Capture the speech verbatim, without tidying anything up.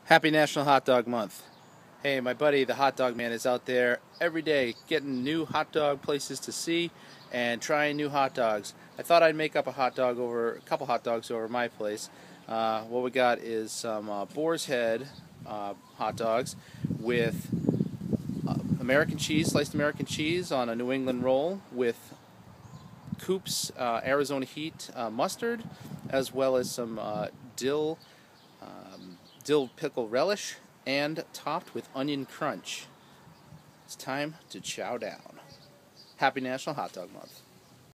Happy National Hot Dog Month. Hey, my buddy, the Hot Dog Man, is out there every day getting new hot dog places to see and trying new hot dogs. I thought I'd make up a hot dog over, a couple hot dogs over my place. Uh, what we got is some uh, Boar's Head uh, hot dogs with uh, American cheese, sliced American cheese on a New England roll with Coop's uh, Arizona Heat uh, mustard, as well as some uh, dill um, dill pickle relish, and topped with onion crunch. It's time to chow down. Happy National Hot Dog Month.